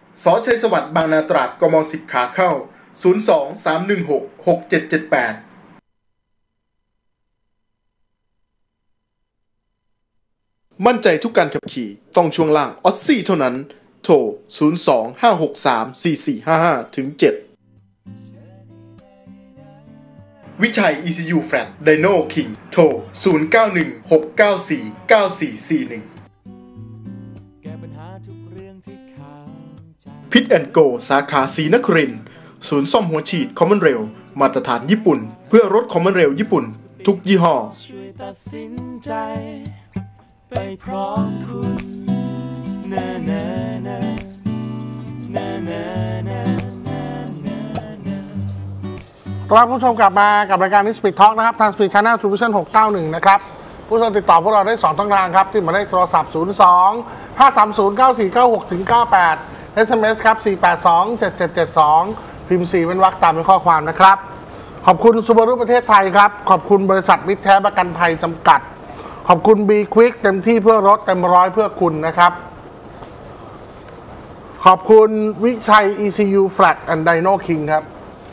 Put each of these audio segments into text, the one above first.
สชัยสวัสดิ์บางนาตราดกม10ขาเข้า02-316-6778มั่นใจทุกการขับขี่ต้องช่วงล่างออสซี่เท่านั้นโทร02-563-4455-7วิชัย ECU Flat Dino King โทร0916949441พิทแอนด์โกสาขาศรีนครินทร์ศูนย์ซ่อมหัวฉีดคอมมอนเรลมาตรฐานญี่ปุ่นเพื่อรถคอมมอนเรลญี่ปุ่นทุกยี่ห้อตัดสินใจไปพร้อมคุณต้อนรับผู้ชมกลับมากับรายการนิสปีดทอล์กนะครับทาง Speed Channel Television 691นะครับผู้ชมติดต่อพวกเราได้2ช่องทางครับที่หมายเลขโทรศัพท์02-530-9496-98 SMS ครับ482-7772พิมพ์4เป็นวรรคตามเป็นข้อความนะครับขอบคุณซูบารุประเทศไทยครับขอบคุณบริษัทมิตรแท้ประกันภัยจำกัดขอบคุณ B Quick เต็มที่เพื่อรถเต็มร้อยเพื่อคุณนะครับขอบคุณวิชัย ECU Flat and Dino King ครับ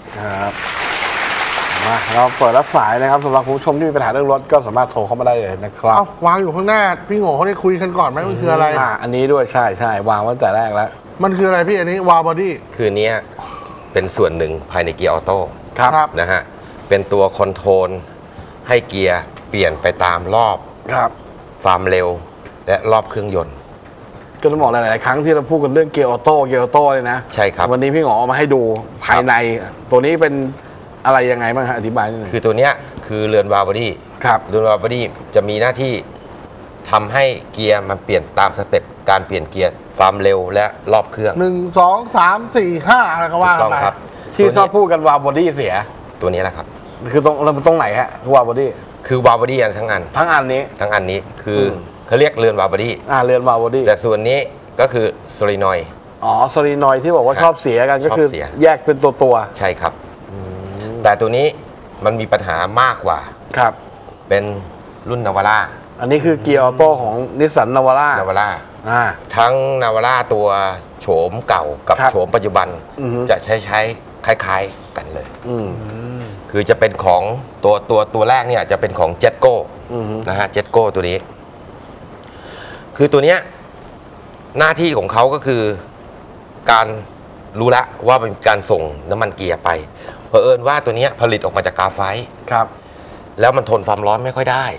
มาเราเปิดรับสายนะครับสำหรับผู้ชมที่มีปัญหาเรื่องรถก็สามารถโทรเข้ามาได้เลยนะครับวางอยู่ข้างหน้าพี่โง่เขาได้คุยกันก่อนไหมมันคืออะไรอันนี้ด้วยใช่วางไว้ตั้งแต่แรกแล้วมันคืออะไรพี่อันนี้วาล์วบอดี้คือเนี้ยเป็นส่วนหนึ่งภายในเกียร์ออโต้นะฮะเป็นตัวคอนโทรลให้เกียร์เปลี่ยนไปตามรอบความเร็วและรอบเครื่องยนต์ก็ต้องบอกหลายๆครั้งที่เราพูดกันเรื่องเกียร์ออโต้เลยนะใช่ครับวันนี้พี่หงอเอามาให้ดูภายในตัวนี้เป็นอะไรยังไงบ้างฮะอธิบายนิดนึงคือตัวเนี้ยคือเรือนวาล์วบอดี้เรือนวาล์วบอดี้จะมีหน้าที่ทำให้เกียร์มันเปลี่ยนตามสเต็ปการเปลี่ยนเกียร์ความเร็วและรอบเครื่อง 1 2 3 4 5อะไรก็ว่ากันไปที่ชอบพูดกันวาล์วบอดี้เสียตัวนี้แหละครับคือตรงไหนฮะวาล์วบอดี้คือวาล์วบอดี้ทั้งอันนี้คือเขาเรียกเรือนวาล์วบอดี้เรือนวาล์วบอดี้แต่ส่วนนี้ก็คือโซลินอยด์โซลินอยด์ที่บอกว่าชอบเสียกันก็คือแยกเป็นตัวใช่ครับแต่ตัวนี้มันมีปัญหามากกว่าเป็นรุ่นนาวาร่าอันนี้คือเกียร์ออโต้ของนิสสันนาวาร่าทั้งนาวาร่าตัวโฉมเก่ากับโฉมปัจจุบันจะใช้คล้ายๆกันเลยคือจะเป็นของตัวแรกเนี่ยจะเป็นของเจ็ตโก้นะฮะเจ็ตโก้ตัวนี้คือตัวเนี้ยหน้าที่ของเขาก็คือการรู้ละว่าเป็นการส่งน้ำมันเกียร์ไปเผอิญว่าตัวนี้ผลิตออกมาจากกาไฟแล้วมันทนความร้อนไม่ค่อยได้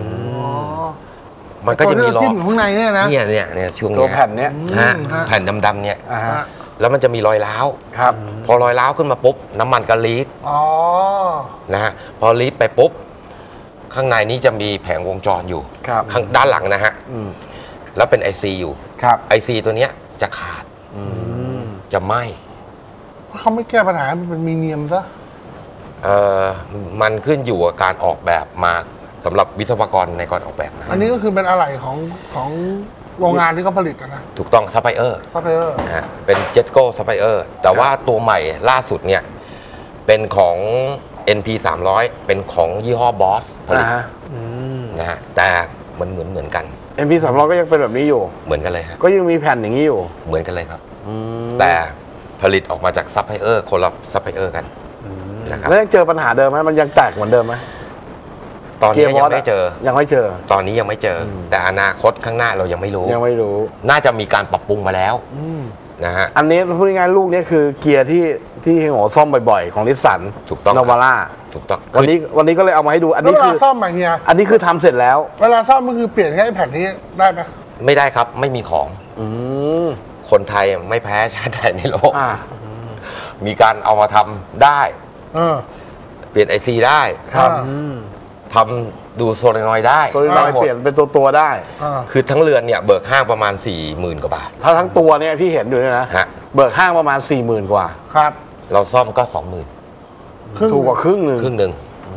มันก็จะมีล้อข้างในเนี่ยนะเนี่ยช่วงนี้ตัวแผ่นเนี้ยแผ่นดำๆเนี่ยแล้วมันจะมีรอยร้าวพอรอยร้าวขึ้นมาปุ๊บน้ำมันก็ลีกนะฮะพอลีกไปปุ๊บข้างในนี้จะมีแผงวงจรอยู่ข้างด้านหลังนะฮะแล้วเป็น IC อยู่ IC ตัวเนี้ยจะขาดจะไหม้เขาไม่แก้ปัญหามันเป็นมีเนียมซะมันขึ้นอยู่กับการออกแบบมาสำหรับวิศวกรในการออกแบบอันนี้ก็คือเป็นอะไหล่ของโรงงานที่เขาผลิตนะถูกต้องซัพพลายเออร์เป็นเจ็ตโก้ซัพพลายเออร์แต่ว่าตัวใหม่ล่าสุดเนี่ยเป็นของ NP 300เป็นของยี่ห้อบอสผลิตนะฮะแต่มันเหมือนกัน NP 300ก็ยังเป็นแบบนี้อยู่เหมือนกันเลยครับก็ยังมีแผ่นอย่างนี้อยู่เหมือนกันเลยครับแต่ผลิตออกมาจากซัพพลายเออร์คนละซัพพลายเออร์กันนะครับแล้วยังเจอปัญหาเดิมไหมมันยังแตกเหมือนเดิมไหมตอนนี้ยังไม่เจอตอนนี้ยังไม่เจอแต่อนาคตข้างหน้าเรายังไม่รู้น่าจะมีการปรับปรุงมาแล้วนะฮะอันนี้พูดง่ายๆลูกนี้คือเกียร์ที่เฮงโง่ซ่อมบ่อยๆของนิสสันถูกต้องนาวาร่าถูกต้องวันนี้ก็เลยเอามาให้ดูอันนี้คือซ่อมมาเฮียอันนี้คือทำเสร็จแล้วเวลาซ่อมมันคือเปลี่ยนแค่แผ่นนี้ได้ไหมไม่ได้ครับไม่มีของคนไทยไม่แพ้ชาติใดในโลกมีการเอามาทำได้เปลี่ยน IC ได้ทำดูโซลินอยด์ได้โซลินอยด์เปลี่ยนเป็นตัวได้คือทั้งเรือนเนี่ยเบิกห้างประมาณ 40,000 กว่าบาทถ้าทั้งตัวเนี่ยที่เห็นอยู่เนี่ยนะเบิกห้างประมาณ 40,000 กว่าครับเราซ่อมก็ 20,000 ถูกกว่าครึ่งหนึ่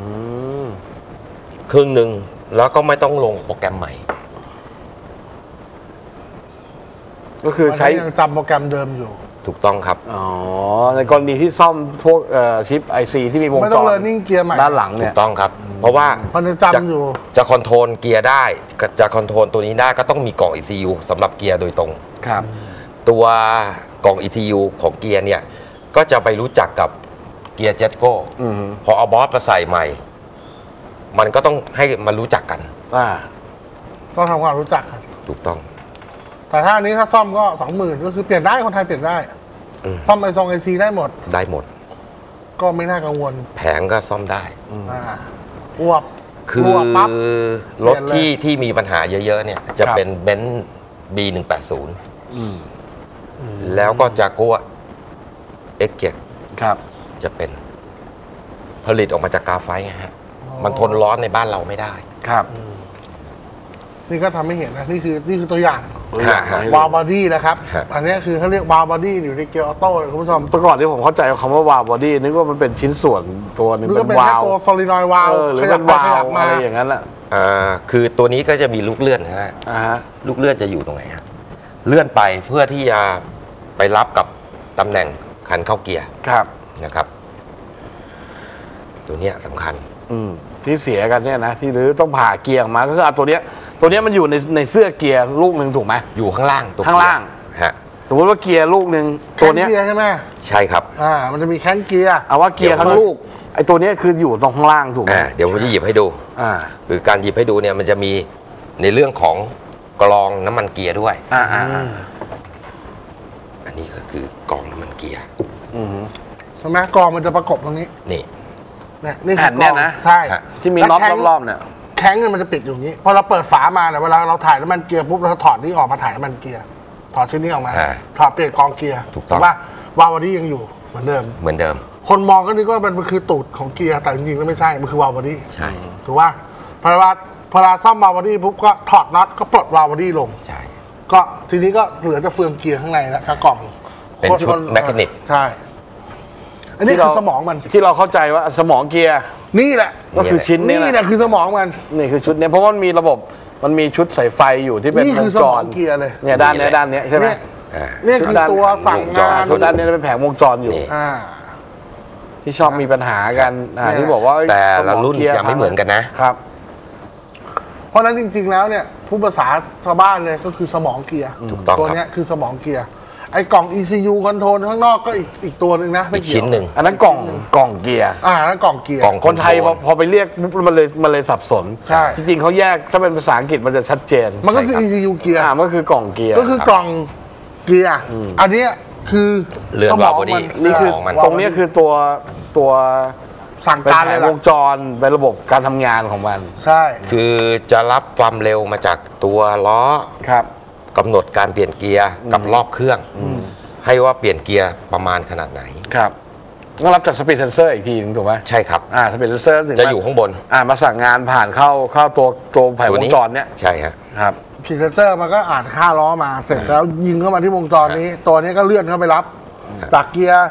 งแล้วก็ไม่ต้องลงโปรแกรมใหม่ก็คือใช้ยังจำโปรแกรมเดิมอยู่ถูกต้องครับในกรณีที่ซ่อมพวกชิป IC ที่มีวงจรไม่ต้องเลิร์นนิ่งเกียร์ใหม่ด้านหลังเนี่ยถูกต้องครับเพราะว่ามันจำอยู่จะคอนโทรลเกียร์ได้จะคอนโทรลตัวนี้ได้ก็ต้องมีกล่อง ECU สำหรับเกียร์โดยตรงครับตัวกล่อง ECU ของเกียร์เนี่ยก็จะไปรู้จักกับเกียร์เจ็ตโก้พอเอาบอสมาใส่ใหม่มันก็ต้องให้มารู้จักกันต้องทำความรู้จักกันถูกต้องแต่ถ้าอันนี้ถ้าซ่อมก็ 20,000 ก็คือเปลี่ยนได้คนไทยเปลี่ยนได้ซ่อมไอซีได้หมดก็ไม่น่ากังวลแผงก็ซ่อมได้อวบคือรถที่มีปัญหาเยอะๆเนี่ยจะเป็นเบนซ์ B180 แล้วก็จากัว X7 ครับจะเป็นผลิตออกมาจากกาไฟฮะมันทนร้อนในบ้านเราไม่ได้ครับนี่ก็ทำให้เห็นนะนี่คือตัวอย่างวาล์วบอดี้นะครับอันนี้คือเขาเรียกวาล์วบอดี้อยู่ในเกียร์ออโต้เลยคุณผู้ชมแต่ก่อนที่ผมเข้าใจคำว่าวาล์วบอดี้นึกว่ามันเป็นชิ้นส่วนตัวนึงเป็นวาล์วตัวโซลินอยด์วาล์วหรือเป็นวาล์วอะไรอย่างนั้นแหละคือตัวนี้ก็จะมีลูกเลื่อนนะฮะลูกเลื่อนจะอยู่ตรงไหนฮะเลื่อนไปเพื่อที่จะไปรับกับตำแหน่งคันเข้าเกียร์นะครับตัวนี้สำคัญที่เสียกันเนี่ยนะที่หรือต้องผ่าเกียร์ออกมาก็คือเอาตัวเนี้ยมันอยู่ในเสื้อเกียร์ลูกหนึ่งถูกไหมอยู่ข้างล่างตัวข้างล่างฮะสมมติว่าเกียร์ลูกหนึ่งตัวเนี้ยเกียร์ใช่ไหมใช่ครับมันจะมีแข้งเกียร์เอาว่าเกียร์ทั้งลูกไอ้ตัวเนี้ยคืออยู่ตรงข้างล่างถูกไหมเดี๋ยวผมจะหยิบให้ดูคือการหยิบให้ดูเนี่ยมันจะมีในเรื่องของกรองน้ำมันเกียร์ด้วยอันนี้ก็คือกรองน้ำมันเกียร์ใช่ไหมกรองมันจะประกบตรงนี้นี่คือกรองนะใช่ที่มีน็อตรอบๆเนี่ยแข้งเนี่ยมันจะปิดอยู่นี้พอเราเปิดฝามาเนี่ยเวลาเราถ่ายน้ำมันเกียร์ปุ๊บเราถอดนี่ออกมาถ่ายน้ำมันเกียร์ถอดชิ้นนี้ออกมาถอดเปลี่ยนกองเกียร์ถูกต้องว่าวาล์วบอดี้ยังอยู่เหมือนเดิมคนมองก็นึกว่ามันคือตูดของเกียร์แต่จริงๆแล้วไม่ใช่มันคือวาล์วบอดี้ใช่ถูกป่ะพอเราซ่อมวาล์วบอดี้ปุ๊บก็ถอดน็อตก็ปลดวาล์วบอดี้ลงใช่ก็ทีนี้ก็เหลือแต่เฟืองเกียร์ข้างในแล้วกล่องเป็นชุดแมคานิกใช่อันนี้คือสมองมันที่เราเข้าใจว่าสมองเกียร์นี่แหละก็คือชิ้นนี้แหละคือสมองมันนี่คือชุดนี้เพราะว่ามันมีระบบมันมีชุดสายไฟอยู่ที่เป็นวงจรเกียร์เลยเนี่ยด้านนี้ใช่ไหมนี่คือตัวสั่งงานด้านนี้เป็นแผงวงจรอยู่ที่ชอบมีปัญหากันที่บอกว่าแต่ละรุ่นจะไม่เหมือนกันนะครับเพราะนั้นจริงๆแล้วเนี่ยผู้ภาษาชาวบ้านเลยก็คือสมองเกียร์ตัวนี้คือสมองเกียร์ไอ้กล่อง ECU คอนโทรลข้างนอกก็อีกตัวหนึ่งนะไม่เกี่ยวชิ้นหนึ่งอันนั้นกล่องเกียร์นั่นกล่องเกียร์คนไทยพอไปเรียกมันเลยสับสนใช่จริงๆเขาแยกถ้าเป็นภาษาอังกฤษมันจะชัดเจนมันก็คือ ECU เกียร์มันก็คือกล่องเกียร์ก็คือกล่องเกียร์อันนี้คือสมองมันนี่คือตรงนี้คือตัวสั่งการในวงจรเป็นระบบการทำงานของมันใช่คือจะรับความเร็วมาจากตัวล้อครับกำหนดการเปลี่ยนเกียร์กับรอบเครื่องให้ว่าเปลี่ยนเกียร์ประมาณขนาดไหนครับต้องรับจากสปีดเซนเซอร์อีกทีนึงถูกไหมใช่ครับสปีดเซนเซอร์จะอยู่ข้างบนมาสั่งงานผ่านเข้าตัวแผงวงจรเนี้ยใช่ครับสปีดเซนเซอร์มันก็อ่านค่าล้อมาเสร็จแล้วยิงเข้ามาที่วงจรนี้ตัวนี้ก็เลื่อนเข้าไปรับจากเกียร์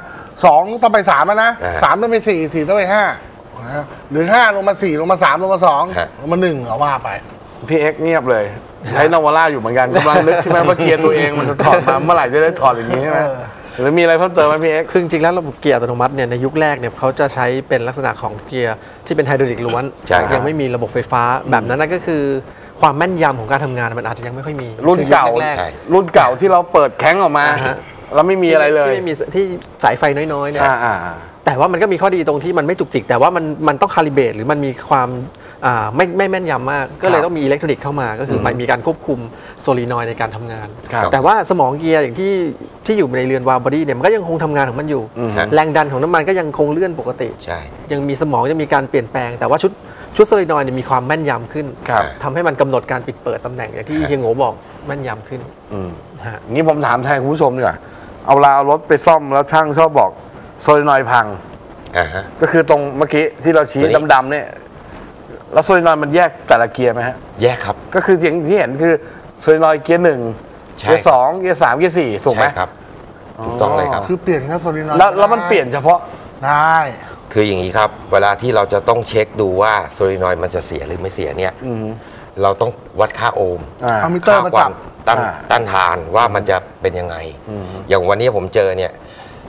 2ต้องไป3นะ3ต้องไป4ต้องไป5หรือ5ลงมา4ลงมา3ลงมา2ลงมา1เอาว่าไปพี่เอ็กเงียบเลยใช้นาวาร่าอยู่เหมือนกันกำลังนึกใช่ไหมว่าเกียร์ตัวเองมันจะถอดมาเมื่อไหร่จะได้ถอดอย่างนี้ใช่ไหมหรือมีอะไรเพิ่มเติมไหมพี่เอ็กคือจริงๆแล้วระบบเกียร์อัตโนมัติเนี่ยในยุคแรกเนี่ยเขาจะใช้เป็นลักษณะของเกียร์ที่เป็นไฮดรอลิกล้วนยังไม่มีระบบไฟฟ้าแบบนั้นก็คือความแม่นยำของการทำงานมันอาจจะยังไม่ค่อยมีรุ่นเก่าที่เราเปิดแข้งออกมาแล้วไม่มีอะไรเลยที่มีที่สายไฟน้อยๆเนี่ยแต่ว่ามันก็มีข้อดีตรงที่มันไม่จุกจิกแต่ว่ามันต้องคาลิเบรตหรือมันมีความไม่แม่นยำมากก็เลยต้องมีอิเล็กทรอนิกส์เข้ามาก็คือมีการควบคุมโซลีนอยด์ในการทำงานแต่ว่าสมองเกียร์อย่างที่อยู่ในเรือนวาล์วบอดี้เนี่ยมันก็ยังคงทำงานของมันอยู่แรงดันของน้ำมันก็ยังคงเลื่อนปกติยังมีสมองยังมีการเปลี่ยนแปลงแต่ว่าชุดโซลีนอยด์มีความแม่นยำขึ้นทำให้มันกำหนดการปิดเปิดตำแหน่งอย่างที่เฮียโง่บอกแม่นยำขึ้นงี้ผมถามแทนคุณผู้ชมดีกว่าเอารถไปซ่อมแล้วช่างชอบบอกโซลีนอยด์พังก็คือตรงเมื่อกี้ที่เราชี้ดำๆเนี่ยแล้วโซลินอยด์มันแยกแต่ละเกียร์ไหมฮะแยกครับก็คืออย่างที่เห็นคือโซลินอยด์เกียร์1เกียร์2เกียร์3เกียร์4ถูกไหมครับถูกต้องเลยครับคือเปลี่ยนแค่โซลินอยด์แล้วมันเปลี่ยนเฉพาะได้คืออย่างนี้ครับเวลาที่เราจะต้องเช็คดูว่าโซลินอยด์มันจะเสียหรือไม่เสียเนี่ยเราต้องวัดค่าโอห์มค่าความต้านทานว่ามันจะเป็นยังไงอย่างวันนี้ผมเจอเนี่ย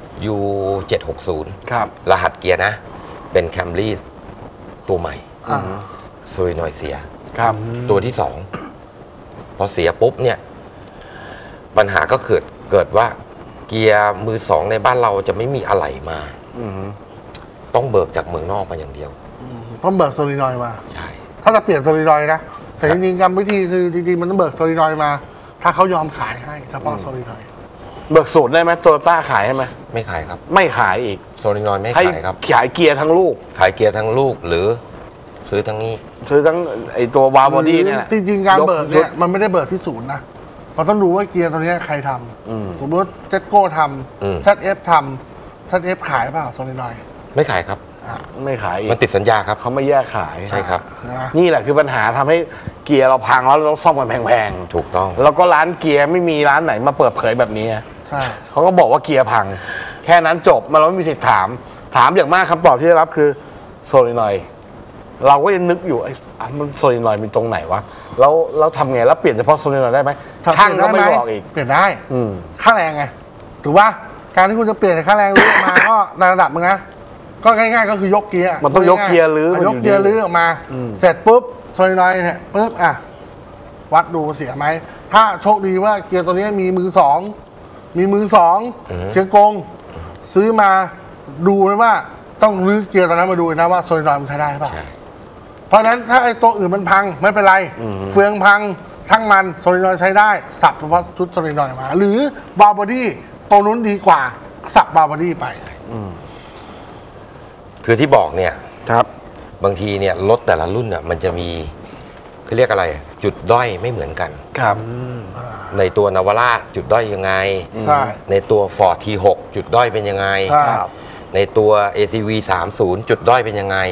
U760 รหัสเกียร์นะเป็นแคมรี่ตัวใหม่โซลินอยด์เสียตัวที่2พอเสียปุ๊บเนี่ยปัญหาก็เกิดว่าเกียร์มือสองในบ้านเราจะไม่มีอะไหล่มาต้องเบิกจากเมืองนอกมาอย่างเดียวต้องเบิกโซลินอยด์มาใช่ถ้าจะเปลี่ยนโซลินอยด์นะแต่จริงๆกรรมวิธีคือจริงๆมันต้องเบิกโซลินอยด์มา ถ้าเขายอมขายให้เฉพาะโซลินอยด์เบิกสูตรได้ไหมโตโยต้าขายให้ไหมไม่ขายครับไม่ขายอีกโซลินอยด์ไม่ให้ขายครับขายเกียร์ทั้งลูกขายเกียร์ทั้งลูกหรือซื้อทั้งนี้ซื้อทั้งไอตัววาล์วบอดี้เนี่ยจริงๆการเบิกเนี่ยมันไม่ได้เบิกที่ศูนย์นะเราต้องดูว่าเกียร์ตัวนี้ใครทำสมมติเจ็ตโก้ทำ ZF ทำ ZF ขายเปล่าโซลินอยด์ไม่ขายครับไม่ขายอีกมันติดสัญญาครับเขาไม่แยกขายใช่ครับนี่แหละคือปัญหาทำให้เกียร์เราพังแล้วเราซ่อมกันแพงถูกต้องๆแล้วก็ร้านเกียร์ไม่มีร้านไหนมาเปิดเผยแบบนี้ใช่เขาก็บอกว่าเกียร์พัง แค่นั้นจบมันเราไม่มีสิทธิ์ถามอย่างมากคำตอบที่ได้รับคือโซลินอยด์เราก็ยังนึกอยู่ไอ้มันโซลินอยด์มีตรงไหนวะแล้วทำไงแล้วเปลี่ยนเฉพาะโซลินอยด์ได้ไหมช่างก็ไม่บอกอีกเปลี่ยนได้อืมค่าแรงไงถือว่าการที่คุณจะเปลี่ยนค่าแรงรื้อออกมาก็ในระดับมึงนะก็ง่ายๆก็คือยกเกียร์มันต้องยกเกียร์รื้อมันยอยู่กเกียร์รื้อออกมา เสร็จปุ๊บโซลินอยด์เนี่ยปุ๊บวัดดูเสียไหมถ้าโชคดีว่าเกียร์ตัวนี้มีมือสองเชียงกงซื้อมาดูเลยว่าต้องรื้อเกียร์ตัวนั้นมาดูนะว่าโซลินอยด์มันใช้ได้ป่ะใช่เพราะฉะนั้นถ้าไอ้ตัวอื่นมันพังไม่เป็นไร เฟืองพังช่างมันโซลินอยด์ใช้ได้สับเฉพาะชุดโซลินอยด์มา หรือบาร์บอดี้ตรงนู้นดีกว่าสับบาร์บอดี้ไปคือที่บอกเนี่ยครับบางทีเนี่ยรถแต่ละรุ่นเนี่ยมันจะมีเขาเรียกอะไร จุดด้อยไม่เหมือนกันครับในตัวนาวาร่าจุดด้อยยังไงใช่ในตัว Ford T6 จุดด้อยเป็นยังไงใช่ในตัว ATV 30 จุดด้อยเป็นยังไง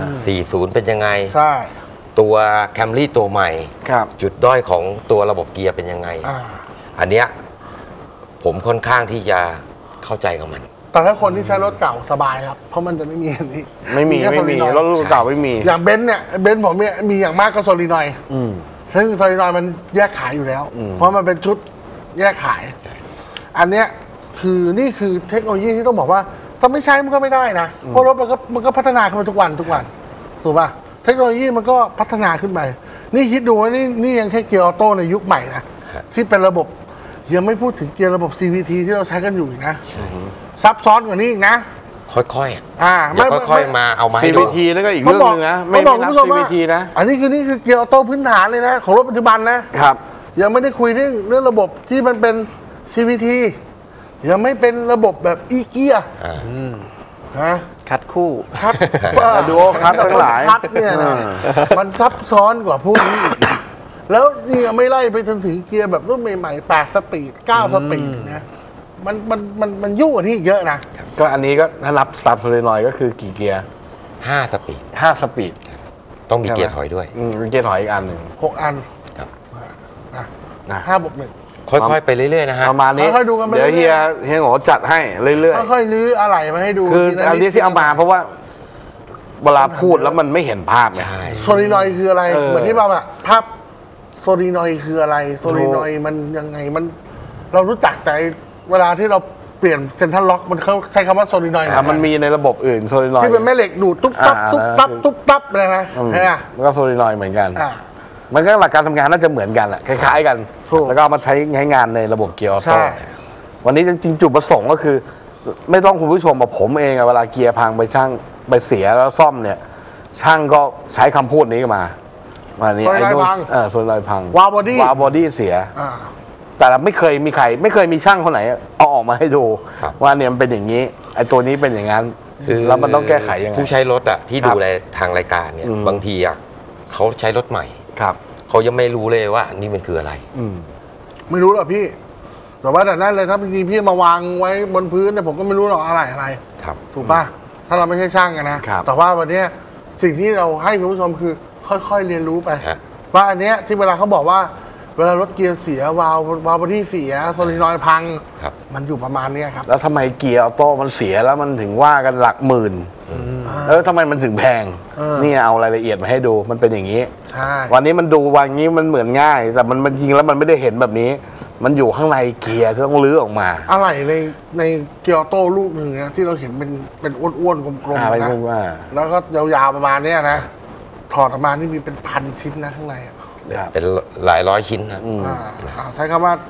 40 เป็นยังไงใช่ตัว Camry ตัวใหม่ครับจุดด้อยของตัวระบบเกียร์เป็นยังไง อันเนี้ยผมค่อนข้างที่จะเข้าใจกับมันแต่ถ้าคนที่ใช้รถเก่าสบายครับ เพราะมันจะไม่มีอันนี้ไม่มีแค่โซลินอยด์รถรุ่นเก่าไม่มีอย่างเบนซ์เนี่ยเบนซ์ผมเนี่ยมีอย่างมากก็โซลินอยด์อืมซึ่งโซลินอยด์มันแยกขายอยู่แล้ว เพราะมันเป็นชุดแยกขาย อันเนี้ยนี่คือเทคโนโลยีที่ต้องบอกว่าถ้าไม่ใช้มันก็ไม่ได้นะเพราะรถมันก็พัฒนาขึ้นมาทุกวันถูกป่ะเทคโนโลยีมันก็พัฒนาขึ้นไปนี่คิดดูว่านี่ยังแค่เกียร์ออโต้ในยุคใหม่นะที่เป็นระบบยังไม่พูดถึงเกียร์ระบบ CVT ที่เราใช้กันอยู่อีกนะซับซ้อนกว่านี้อีกนะค่อยๆอย่าค่อยๆมาเอามาให้ดู CVT นั่นก็อีกเรื่องหนึงนะไม่นับ CVT นะอันนี้คือเกียร์ออโต้พื้นฐานเลยนะของรถปัจจุบันนะครับ ยังไม่ได้คุยเรื่องระบบที่มันเป็น CVT ยังไม่เป็นระบบแบบอีเกียฮะคัดคู่คัดดูคัดทั้งหลายคัดเนี่ยนะมันซับซ้อนกว่าพวกนี้อีกแล้วนี่ยังไม่ไล่ไปจนถึงเกียร์แบบรุ่นใหม่ๆ8 สปีด 9 สปีดนะมันยุ่งกว่านี้อีกเยอะนะก็อันนี้ก็ถ้านับตามโซลินอยด์ก็คือกี่เกียร์ 5 สปีด 5 สปีดต้องมีเกียร์ถอยด้วยมีเกียร์ถอยอีกอันหนึ่ง 6 อันครับนะ 5 บวก 1 ค่อยๆไปเรื่อยๆนะฮะประมาณนี้ค่อยๆดูกันไปเดี๋ยวเรื่เฮีอยยโง่จัดให้เรื่อยค่อยๆลื้ออะไรมาให้ดูๆ คือทีละอันนี้ที่เอามาเพราะว่าเวลาพูดแล้วมันไม่เห็นภาพไงใช่โซลินอยด์คืออะไรเออเหมือนที่บอกอะภาพโซลินอยด์คืออะไรโซลินอยด์มันยังไงมันเรารู้จักแต่เวลาที่เราเปลี่ยนเซ็นทรัลล็อกมันเขาใช้คำว่าโซลินอยด์มันมีในระบบอื่นโซลินอยด์ที่เป็นแม่เหล็กดูดตุ๊บตับตุ๊บตับตุ๊บตับอะไรนะอืมใช่ไหมมันก็โซลินอยด์เหมือนกันอ่ามันก็หลักการทำงานน่าจะเหมือนกันแหละคล้ายๆกันถูกแล้วก็เอามาใช้งานในระบบเกียร์ออใช่โต้วันนี้จริงๆจุดประสงค์ก็คือ ไม่ต้องคุณผู้ชมกับผมเองอะเวลาเกียร์พังไปช่างไปเสียแล้วซ่อมเนี่ย ช่างก็ใช้คำพูดนี้มานี่โซลินอยด์นู่นพังโซลินอยด์พังวาล์วบอดี้วาล์วบอดี้เสียอ่าแต่ไม่เคยมีช่างคนไหนเอาออกมาให้ดูครับว่าเนี่ยมันเป็นอย่างนี้ไอ้ตัวนี้เป็นอย่างนั้นแล้วมันต้องแก้ไขยังไงผู้ใช้รถอะที่ครับดูแลทางรายการเนี่ยอืมบางทีอะเขาใช้รถใหม่ครับเขายังไม่รู้เลยว่านี่มันคืออะไรอืมไม่รู้หรอกพี่ แต่ว่าแต่นั้นเลยถ้าจริงๆพี่มาวางไว้บนพื้นเนี่ยผมก็ไม่รู้หรอกอะไรครับถูกป่ะถ้าเราไม่ใช่ช่างกันนะครับ แต่ว่าวันเนี้ยสิ่งที่เราให้คุณผู้ชมคือค่อยๆเรียนรู้ไปฮะว่าอันเนี้ยที่เวลาเขาบอกว่า เวลารถเกียร์เสียวาล์วบอดี้เสียโซลินอยด์พังครับมันอยู่ประมาณเนี้ยครับแล้วทำไมเกียร์ออโต้มันเสียแล้วมันถึงว่ากันหลักหมื่นทำไมมันถึงแพง นี่เอารายละเอียดมาให้ดูมันเป็นอย่างนี้ใช่วันนี้มันดูวันนี้มันเหมือนง่าย แต่มันจริงแล้วมันไม่ได้เห็นแบบนี้ มันอยู่ข้างในเกียร์ที่ต้องลื้อออกมาอะไรในเกียร์ออโต้ลูกหนึ่งนะที่เราเห็นเป็นอ้วนๆกลมไปๆนะพูดว่าแล้วก็ยาวๆประมาณเนี้ยนะถอดออกมานี่มีเป็นพันชิ้นนะข้างในอะครับเป็นหลายร้อยชิ้นนะใช้คำว่า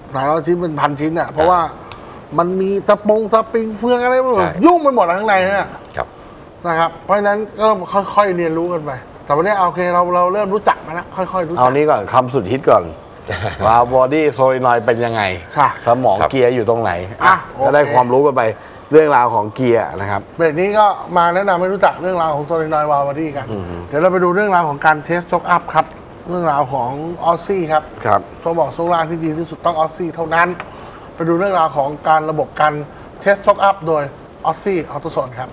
หลายร้อยชิ้นเป็นพันชิ้นอ่ะเพราะว่ามันมีสปริงเฟืองอะไรไม่รู้ยุ่งไปหมดข้างในเนี่ยนะครับเพราะฉะนั้นก็ต้องค่อยๆเรียนรู้กันไปแต่วันนี้โอเคเราเริ่มรู้จักมาแล้วค่อยๆรู้จักเอานี้ก่อนคำสุดฮิตก่อนว่าบอดี้โซลินอยด์เป็นยังไงสมองเกียร์อยู่ตรงไหนก็ได้ความรู้กันไปเรื่องราวของเกียร์นะครับเบรกนี้ก็มาแนะนำให้รู้จักเรื่องราวของโซลินอยด์วาล์วบอดี้กันเดี๋ยวเราไปดูเรื่องราวของการเทสช็อคอัพครับเรื่องราวของออสซี่ครับตัวบอกช่วงล่างที่ดีที่สุดต้องออสซี่เท่านั้นไปดูเรื่องราวของการระบบการเทสช็อคอัพโดยออสซี่ออโตโซนครับ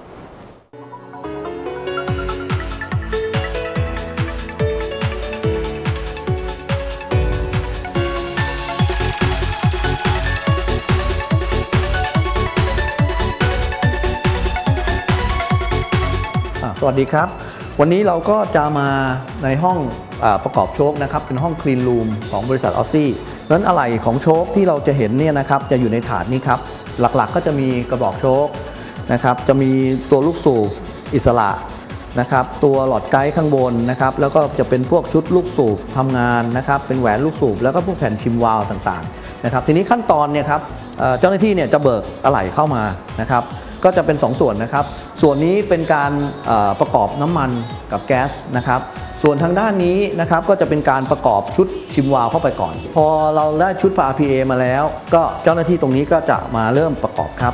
สวัสดีครับวันนี้เราก็จะมาในห้องประกอบโชคนะครับเป็นห้องคลีนรูมของบริษัทออสซี่เพราะฉะนั้นอะไหล่ของโชคที่เราจะเห็นเนี่ยนะครับจะอยู่ในถาดนี้ครับหลักๆก็จะมีกระบอกโชคนะครับจะมีตัวลูกสูบอิสระนะครับตัวหลอดไกด์ข้างบนนะครับแล้วก็จะเป็นพวกชุดลูกสูบทำงานนะครับเป็นแหวนลูกสูบแล้วก็พวกแผ่นชิมวาล์วต่างๆนะครับทีนี้ขั้นตอนเนี่ยครับเจ้าหน้าที่เนี่ยจะเบิกอะไหล่เข้ามานะครับก็จะเป็น2 ส่วนนะครับส่วนนี้เป็นการประกอบน้ำมันกับแก๊สนะครับส่วนทางด้านนี้นะครับก็จะเป็นการประกอบชุดชิมวาล์วเข้าไปก่อนพอเราได้ชุด RPA มาแล้วก็เจ้าหน้าที่ตรงนี้ก็จะมาเริ่มประกอบครับ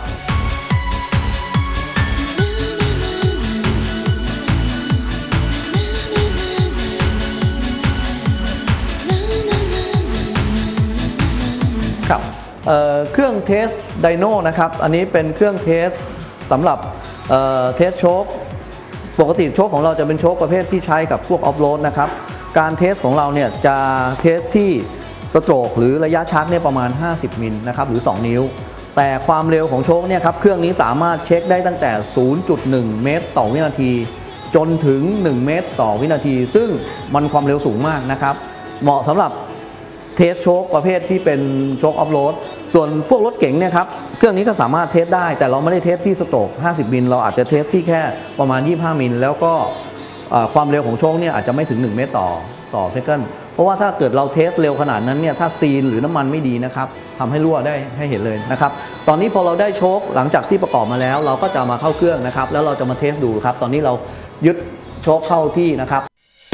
ครับเครื่องเทสไดโนนะครับอันนี้เป็นเครื่องเทสสำหรับเทสโชคปกติโชคของเราจะเป็นโชคประเภทที่ใช้กับพวกออฟโรดนะครับการเทสของเราเนี่ยจะเทสที่สโตรกหรือระยะชักเนี่ยประมาณ50มิลนะครับหรือ2นิ้วแต่ความเร็วของโชคเนี่ยครับเครื่องนี้สามารถเช็คได้ตั้งแต่ 0.1 เมตรต่อวินาทีจนถึง1 เมตรต่อวินาทีซึ่งมันความเร็วสูงมากนะครับเหมาะสำหรับเทสโชคประเภทที่เป็นโชคออฟโรดส่วนพวกรถเก๋งเนี่ยครับเครื่องนี้ก็สามารถเทสได้แต่เราไม่ได้เทสที่สโตรก50มิลเราอาจจะเทสที่แค่ประมาณ25มิลแล้วก็ความเร็วของโชคเนี่ยอาจจะไม่ถึง1 เมตรต่อเซคันด์เพราะว่าถ้าเกิดเราเทสเร็วขนาดนั้นเนี่ยถ้าซีนหรือน้ำมันไม่ดีนะครับทำให้รั่วได้ให้เห็นเลยนะครับตอนนี้พอเราได้โชคหลังจากที่ประกอบมาแล้วเราก็จะมาเข้าเครื่องนะครับแล้วเราจะมาเทสดูครับตอนนี้เรายึดโชคเข้าที่นะครับ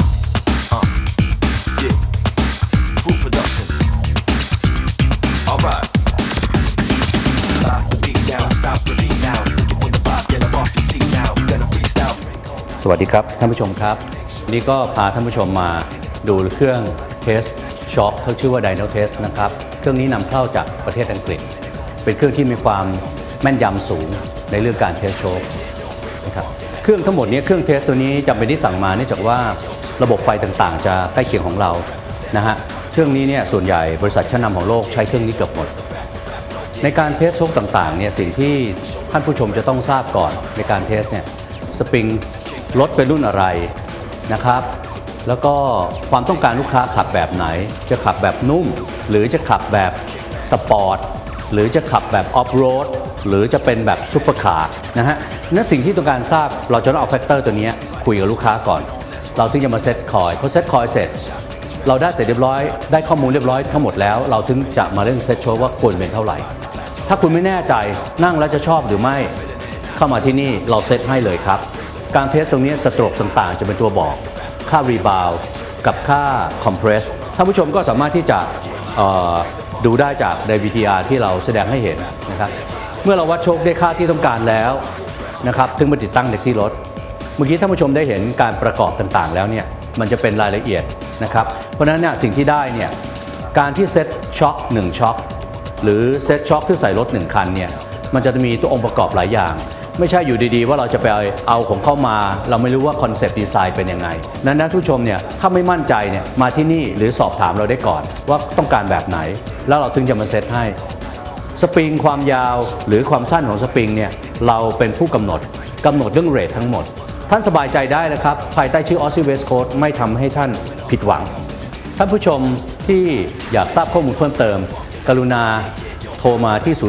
สวัสดีครับท่านผู้ชมครับวันนี้ก็พาท่านผู้ชมมาดูเครื่องเทสช็อคเขาชื่อว่า Dyno Test นะครับเครื่องนี้นำเข้าจากประเทศอังกฤษเป็นเครื่องที่มีความแม่นยำสูงในเรื่องการเทสโชคนะครับเครื่องทั้งหมดนี้เครื่องเทสตัวนี้จำเป็นที่สั่งมาเนื่องจากว่าระบบไฟต่างๆจะใกล้เคียงของเรานะฮะเครื่องนี้เนี่ยส่วนใหญ่บริษัทชั้นนำของโลกใช้เครื่องนี้เกือบหมดในการเทสโชคต่างๆเนี่ยสิ่งที่ท่านผู้ชมจะต้องทราบก่อนในการเทสเนี่ยสปริงรถเป็นรุ่นอะไรนะครับแล้วก็ความต้องการลูกค้าขับแบบไหนจะขับแบบนุ่มหรือจะขับแบบสปอร์ตหรือจะขับแบบออฟโรดหรือจะเป็นแบบซุปเปอร์คาร์นะฮะนั่นสิ่งที่ต้องการทราบเราจะต้องเอาแฟกเตอร์ตัวนี้คุยกับลูกค้าก่อนเราถึงจะมาเซตคอยพอเซตคอยเสร็จเราได้เสร็จเรียบร้อยได้ข้อมูลเรียบร้อยทั้งหมดแล้วเราถึงจะมาเล่นเซตโชว์ว่าควรเป็นเท่าไหร่ถ้าคุณไม่แน่ใจนั่งแล้วจะชอบหรือไม่เข้ามาที่นี่เราเซตให้เลยครับการเทสตรงนี้สโตรกต่างๆจะเป็นตัวบอกค่ารีบาวกับค่าคอมเพรสท่านผู้ชมก็สามารถที่จะดูได้จากใน VTR ที่เราแสดงให้เห็นนะครับเมื่อเราวัดโชคได้ค่าที่ต้องการแล้วนะครับถึงมาติดตั้งในที่รถเมื่อกี้ท่านผู้ชมได้เห็นการประกอบต่างๆแล้วเนี่ยมันจะเป็นรายละเอียดนะครับเพราะฉะนั้นเนี่ยสิ่งที่ได้เนี่ยการที่เซ็ตช็อค1ช็อคหรือเซ็ตช็อคที่ใส่รถ1คันเนี่ยมันจะมีตัวองค์ประกอบหลายอย่างไม่ใช่อยู่ดีๆว่าเราจะไปเอาของเข้ามาเราไม่รู้ว่าคอนเซปต์ดีไซน์เป็นยังไงนั้นนะผู้ชมเนี่ยถ้าไม่มั่นใจเนี่ยมาที่นี่หรือสอบถามเราได้ก่อนว่าต้องการแบบไหนแล้วเราถึงจะมาเซตให้สปริงความยาวหรือความสั้นของสปริงเนี่ยเราเป็นผู้กำหนดเรื่องเรททั้งหมดท่านสบายใจได้นะครับภายใต้ชื่อ Aussie West Coast ไม่ทำให้ท่านผิดหวังท่านผู้ชมที่อยากทราบข้อมูลเพิ่มเติมกรุณาโทรมาที่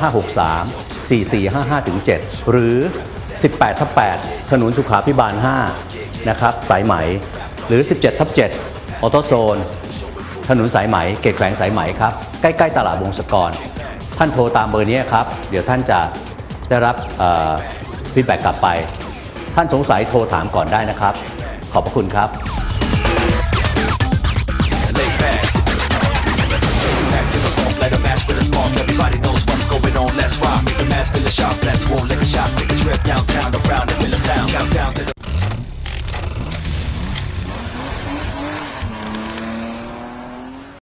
025634455-7 หรือ 18/8 ถนนสุขาภิบาล 5 นะครับสายไหมหรือ 17/7 ออโตโซนถนนสายไหมเขตแขวงสายไหมครับใกล้ๆตลาดวงศกรท่านโทรตามเบอร์นี้ครับเดี๋ยวท่านจะได้รับฟีดแบ็กกลับไปท่านสงสัยโทรถามก่อนได้นะครับขอบพระคุณครับ